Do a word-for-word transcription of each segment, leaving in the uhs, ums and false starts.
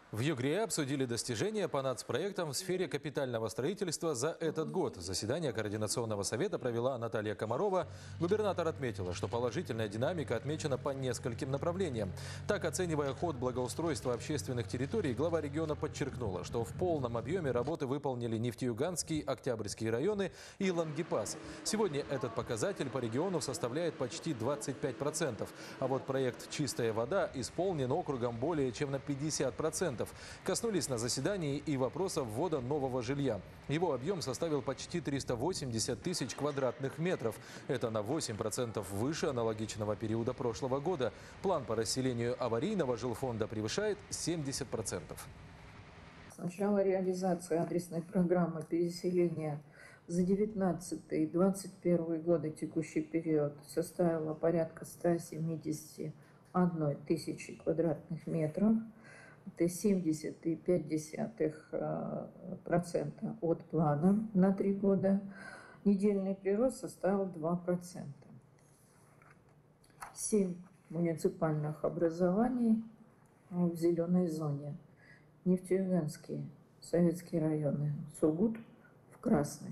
В Югре обсудили достижения по нацпроектам в сфере капитального строительства за этот год. Заседание Координационного совета провела Наталья Комарова. Губернатор отметила, что положительная динамика отмечена по нескольким направлениям. Так, оценивая ход благоустройства общественных территорий, глава региона подчеркнула, что в полном объеме работы выполнили Нефтеюганский, Октябрьские районы и Лангепас. Сегодня этот показатель по региону составляет почти двадцать пять процентов. А вот проект «Чистая вода» исполнен округом более чем на пятьдесят процентов. Коснулись на заседании и вопроса ввода нового жилья. Его объем составил почти триста восемьдесят тысяч квадратных метров. Это на восемь процентов выше аналогичного периода прошлого года. План по расселению аварийного жилфонда превышает семьдесят процентов. С начала реализации адресной программы переселения за девятнадцатый — двадцать первый годы текущий период составила порядка ста семидесяти одной тысячи квадратных метров. Это семьдесят целых пять десятых процента от плана на три года. Недельный прирост составил два процента. Семь муниципальных образований в зеленой зоне. Нефтеюганские, Советские районы, Сургут в красной.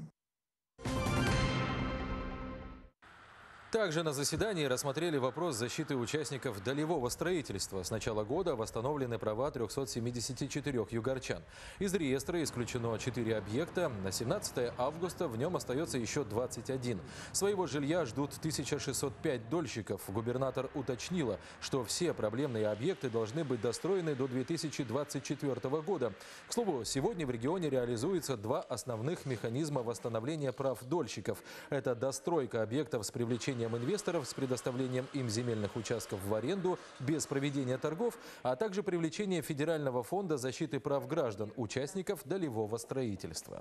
Также на заседании рассмотрели вопрос защиты участников долевого строительства. С начала года восстановлены права трёхсот семидесяти четырёх югорчан. Из реестра исключено четыре объекта. На семнадцатое августа в нем остается еще двадцать один. Своего жилья ждут тысяча шестьсот пять дольщиков. Губернатор уточнила, что все проблемные объекты должны быть достроены до две тысячи двадцать четвёртого года. К слову, сегодня в регионе реализуется два основных механизма восстановления прав дольщиков. Это достройка объектов с привлечением инвесторов с предоставлением им земельных участков в аренду без проведения торгов, а также привлечение Федерального фонда защиты прав граждан, участников долевого строительства.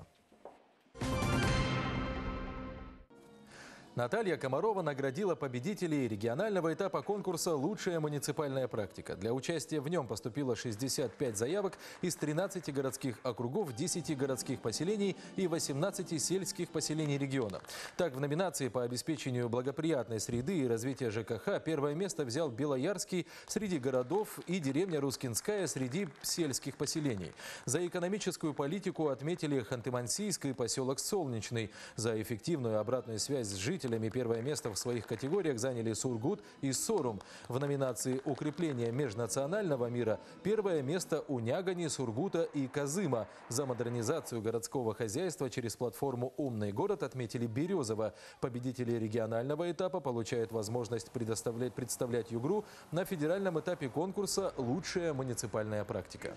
Наталья Комарова наградила победителей регионального этапа конкурса «Лучшая муниципальная практика». Для участия в нем поступило шестьдесят пять заявок из тринадцати городских округов, десяти городских поселений и восемнадцати сельских поселений региона. Так, в номинации по обеспечению благоприятной среды и развития ЖКХ первое место взял Белоярский среди городов и деревня Рускинская среди сельских поселений. За экономическую политику отметили Ханты-Мансийск и поселок Солнечный. За эффективную обратную связь с жителями первое место в своих категориях заняли Сургут и Сорум. В номинации «Укрепление межнационального мира» первое место у Нягани, Сургута и Козыма. За модернизацию городского хозяйства через платформу «Умный город» отметили Березово. Победители регионального этапа получают возможность предоставлять, представлять Югру на федеральном этапе конкурса «Лучшая муниципальная практика».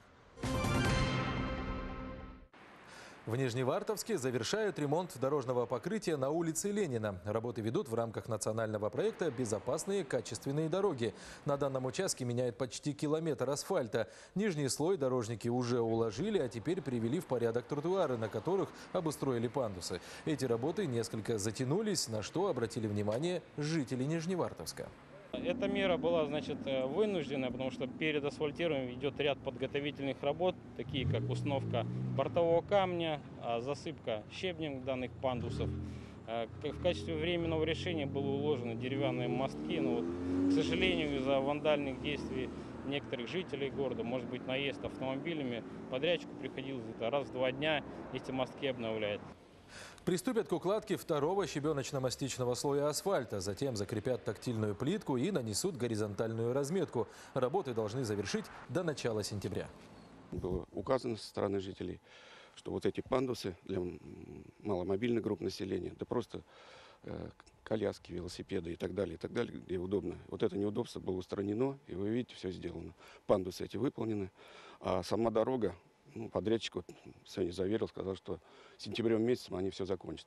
В Нижневартовске завершают ремонт дорожного покрытия на улице Ленина. Работы ведут в рамках национального проекта «Безопасные качественные дороги». На данном участке меняют почти километр асфальта. Нижний слой дорожники уже уложили, а теперь привели в порядок тротуары, на которых обустроили пандусы. Эти работы несколько затянулись, на что обратили внимание жители Нижневартовска. Эта мера была, значит, вынужденная, потому что перед асфальтированием идет ряд подготовительных работ, такие как установка бортового камня, засыпка щебнем данных пандусов. В качестве временного решения было уложены деревянные мостки, но, вот, к сожалению, из-за вандальных действий некоторых жителей города, может быть, наезд автомобилями, подрядчику приходилось это раз в два дня эти мостки обновлять. Приступят к укладке второго щебеночно-мастичного слоя асфальта. Затем закрепят тактильную плитку и нанесут горизонтальную разметку. Работы должны завершить до начала сентября. Было указано со стороны жителей, что вот эти пандусы для маломобильных групп населения, да просто э, коляски, велосипеды и так далее, и так далее, где удобно. Вот это неудобство было устранено, и вы видите, все сделано. Пандусы эти выполнены, а сама дорога, ну, подрядчик вот сегодня заверил, сказал, что сентябрем месяцем они все закончат.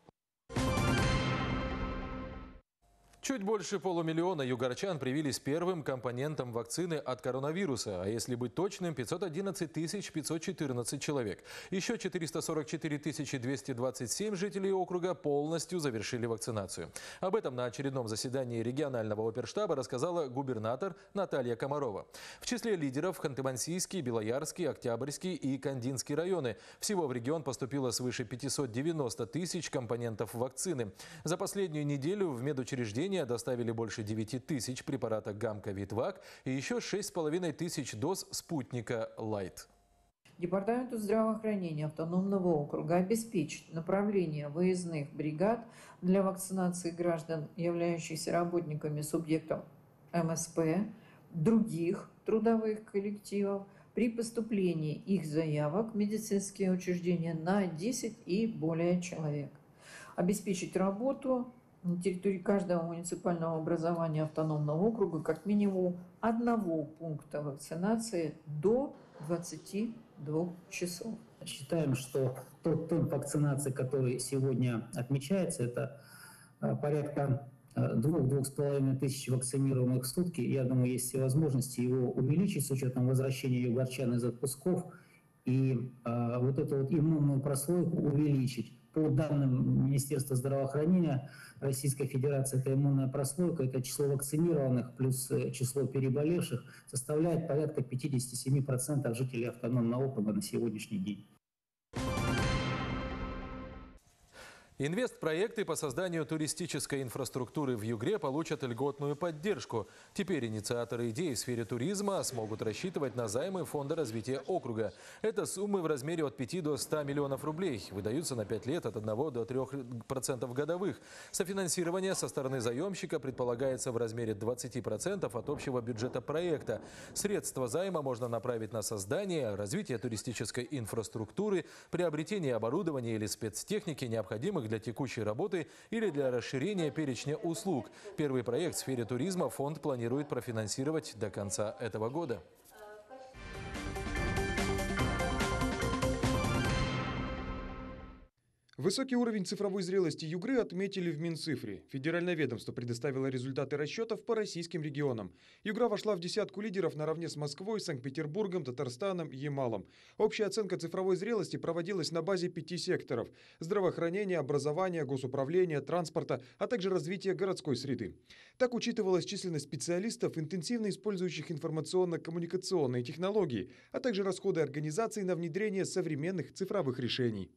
Чуть больше полумиллиона югорчан привились первым компонентом вакцины от коронавируса. А если быть точным, пятьсот одиннадцать тысяч пятьсот четырнадцать человек. Еще четыреста сорок четыре тысячи двести двадцать семь жителей округа полностью завершили вакцинацию. Об этом на очередном заседании регионального оперштаба рассказала губернатор Наталья Комарова. В числе лидеров Ханты-Мансийский, Белоярский, Октябрьский и Кандинский районы. Всего в регион поступило свыше пятисот девяноста тысяч компонентов вакцины. За последнюю неделю в медучреждении населения доставили больше девяти тысяч препаратов Гамма-Витвак и еще шесть с половиной тысяч доз спутника Лайт. Департаменту здравоохранения автономного округа обеспечить направление выездных бригад для вакцинации граждан, являющихся работниками субъектов эм эс пэ, других трудовых коллективов, при поступлении их заявок в медицинские учреждения на десять и более человек. Обеспечить работу на территории каждого муниципального образования автономного округа как минимум одного пункта вакцинации до двадцати двух часов. Считаем, что тот темп вакцинации, который сегодня отмечается, это порядка двух-двух с половиной тысяч вакцинированных в сутки. Я думаю, есть все возможности его увеличить с учетом возвращения югорчан из отпусков и э, вот эту вот иммунную прослойку увеличить. По данным Министерства здравоохранения Российской Федерации, эта иммунная прослойка, это число вакцинированных плюс число переболевших, составляет порядка пятьдесят семь процентов жителей автономного округа на сегодняшний день. Инвестпроекты по созданию туристической инфраструктуры в Югре получат льготную поддержку. Теперь инициаторы идей в сфере туризма смогут рассчитывать на займы Фонда развития округа. Это суммы в размере от пяти до ста миллионов рублей. Выдаются на пять лет от одного до трёх процентов годовых. Софинансирование со стороны заемщика предполагается в размере двадцати процентов от общего бюджета проекта. Средства займа можно направить на создание, развитие туристической инфраструктуры, приобретение оборудования или спецтехники, необходимых для текущей работы или для расширения перечня услуг. Первый проект в сфере туризма фонд планирует профинансировать до конца этого года. Высокий уровень цифровой зрелости Югры отметили в Минцифре. Федеральное ведомство предоставило результаты расчетов по российским регионам. Югра вошла в десятку лидеров наравне с Москвой, Санкт-Петербургом, Татарстаном и Ямалом. Общая оценка цифровой зрелости проводилась на базе пяти секторов – здравоохранения, образования, госуправления, транспорта, а также развития городской среды. Так учитывалась численность специалистов, интенсивно использующих информационно-коммуникационные технологии, а также расходы организаций на внедрение современных цифровых решений.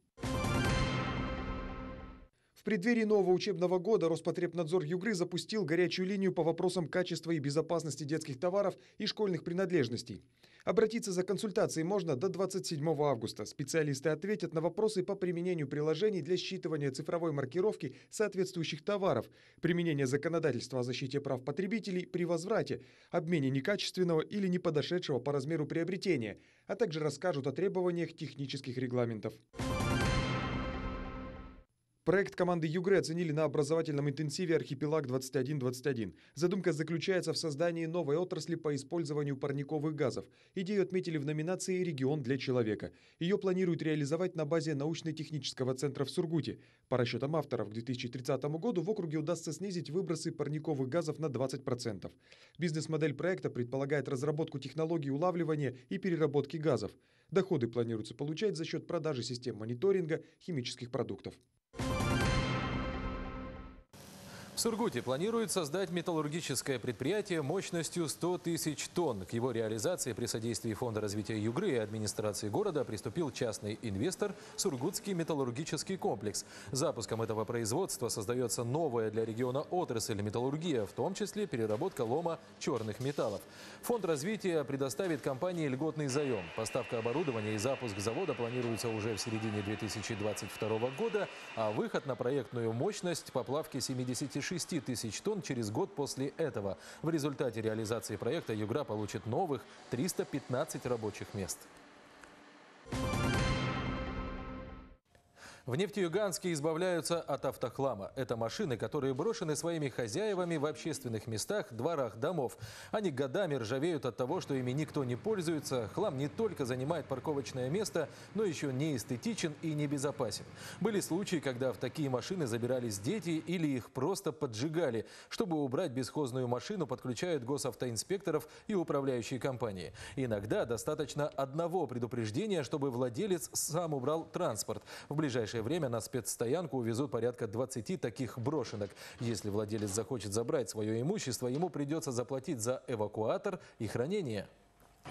В преддверии нового учебного года Роспотребнадзор Югры запустил горячую линию по вопросам качества и безопасности детских товаров и школьных принадлежностей. Обратиться за консультацией можно до двадцать седьмого августа. Специалисты ответят на вопросы по применению приложений для считывания цифровой маркировки соответствующих товаров, применение законодательства о защите прав потребителей при возврате, обмене некачественного или не подошедшего по размеру приобретения, а также расскажут о требованиях технических регламентов. Проект команды Югры оценили на образовательном интенсиве «Архипелаг двадцать один двадцать один». Задумка заключается в создании новой отрасли по использованию парниковых газов. Идею отметили в номинации «Регион для человека». Ее планируют реализовать на базе научно-технического центра в Сургуте. По расчетам авторов, к две тысячи тридцатому году в округе удастся снизить выбросы парниковых газов на двадцать процентов. Бизнес-модель проекта предполагает разработку технологий улавливания и переработки газов. Доходы планируется получать за счет продажи систем мониторинга химических продуктов. В Сургуте планируют создать металлургическое предприятие мощностью сто тысяч тонн. К его реализации при содействии Фонда развития Югры и администрации города приступил частный инвестор «Сургутский металлургический комплекс». Запуском этого производства создается новая для региона отрасль металлургия, в том числе переработка лома черных металлов. Фонд развития предоставит компании льготный заем. Поставка оборудования и запуск завода планируется уже в середине две тысячи двадцать второго года, а выход на проектную мощность по плавке семидесяти шести тысяч тонн через год после этого. В результате реализации проекта Югра получит новых триста пятнадцать рабочих мест. В Нефтеюганске избавляются от автохлама. Это машины, которые брошены своими хозяевами в общественных местах, дворах домов. Они годами ржавеют от того, что ими никто не пользуется. Хлам не только занимает парковочное место, но еще не эстетичен и небезопасен. Были случаи, когда в такие машины забирались дети или их просто поджигали. Чтобы убрать бесхозную машину, подключают госавтоинспекторов и управляющие компании. Иногда достаточно одного предупреждения, чтобы владелец сам убрал транспорт. В ближайшее время на спецстоянку увезут порядка двадцати таких брошенок. Если владелец захочет забрать свое имущество, ему придется заплатить за эвакуатор и хранение.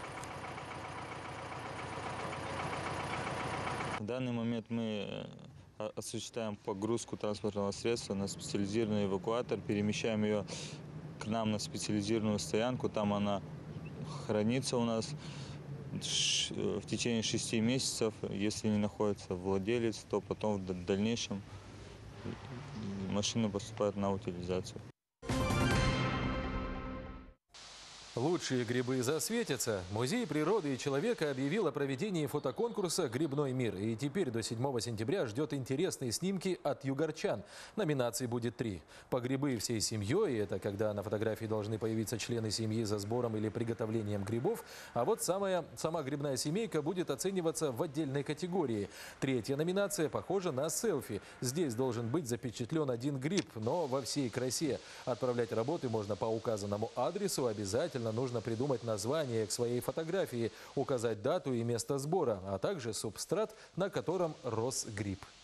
В данный момент мы осуществляем погрузку транспортного средства на специализированный эвакуатор, перемещаем ее к нам на специализированную стоянку. Там она хранится у нас в течение шести месяцев. Если не находится владелец, то потом в дальнейшем машина поступает на утилизацию. Лучшие грибы засветятся. Музей природы и человека объявил о проведении фотоконкурса «Грибной мир». И теперь до седьмого сентября ждет интересные снимки от югорчан. Номинаций будет три. По грибы всей семьей, это когда на фотографии должны появиться члены семьи за сбором или приготовлением грибов. А вот самая, сама грибная семейка будет оцениваться в отдельной категории. Третья номинация похожа на селфи. Здесь должен быть запечатлен один гриб, но во всей красе. Отправлять работы можно по указанному адресу. Обязательно нужно придумать название к своей фотографии, указать дату и место сбора, а также субстрат, на котором рос гриб.